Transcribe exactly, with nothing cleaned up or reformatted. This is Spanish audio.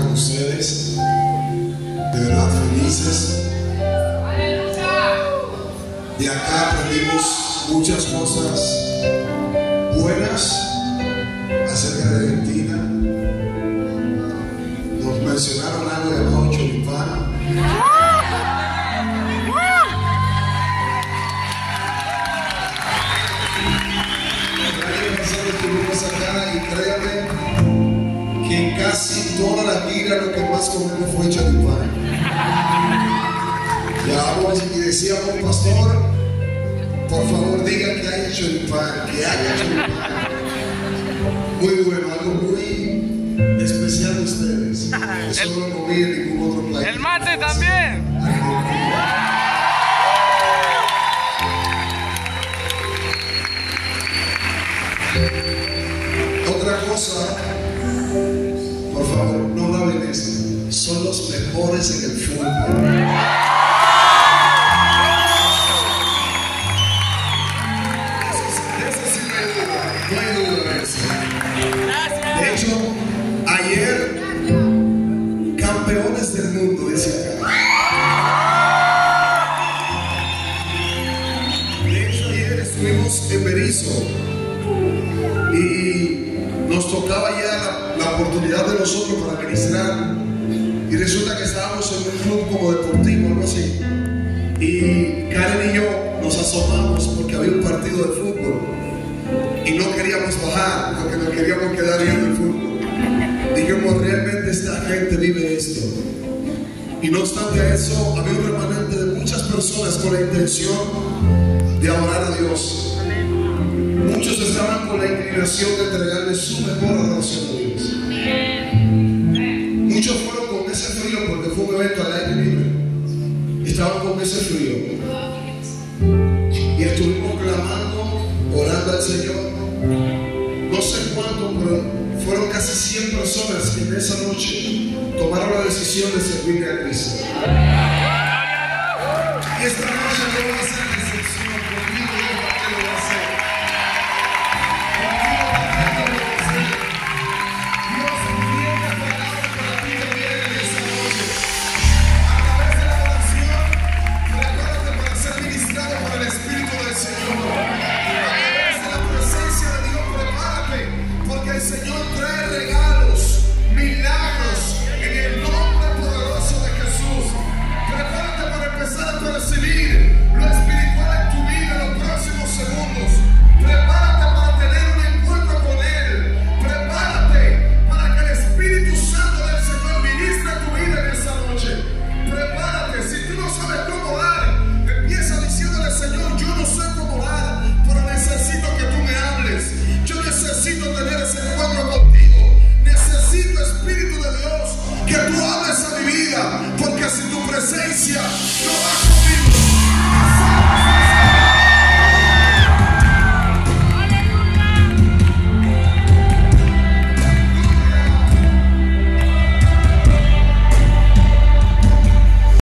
con ustedes, de verdad felices. De acá aprendimos muchas cosas buenas acerca de Argentina. Nos mencionaron algo llamado choripán. Estuvimos acá y créanme que en casi toda la vida lo que más comimos fue choripán. Y decíamos, pastor, por favor diga que hay choripán, que haya choripán. Muy bueno, algo muy especial de ustedes. Eso no lo comí en ningún otro país. El mate también. Otra cosa, por favor, no graben esto. Son los mejores en el fútbol. De hecho, ayer, campeones del mundo, dice acá. De hecho, ayer estuvimos en Berizo y nos tocaba ya la, la oportunidad de nosotros para ministrar. Y resulta que estábamos en un club como deportivo, algo así. Y Karen y yo nos asomamos porque había un partido de fútbol. Y no queríamos bajar porque nos queríamos quedar viendo el fútbol. Dijimos, realmente esta gente vive esto. Y no obstante eso, había un remanente de muchas personas con la intención de adorar a Dios. Muchos estaban con la inclinación de entregarle su mejor adoración a Dios. Muchos fueron con ese frío porque fue un evento al aire libre. Estaban con ese frío. Y estuvimos clamando, orando al Señor. No sé cuánto, pero fueron casi cien personas que en esa noche tomaron la decisión de servirle a Cristo. Y esta noche no va a ser la excepción. Conmigo Dios lo va a hacer. Conmigo Dios lo va a hacer. Dios tiene palabras para ti también en esta noche. A través de la oración, prepárate para ser ministrado por el Espíritu del Señor. Porque el Señor trae regalos, milagros en el nombre poderoso de Jesús. Prepárate para empezar a percibir lo espiritual en tu vida en los próximos segundos. Prepárate para tener un encuentro con Él. Prepárate para que el Espíritu Santo del Señor ministre tu vida en esta noche. Prepárate. Si tú no sabes cómo orar, empieza diciéndole, Señor, yo no sé cómo orar, pero necesito que tú me hables. Yo necesito tener ese encuentro contigo. Necesito, Espíritu de Dios, que tú hables a mi vida, porque sin tu presencia no va a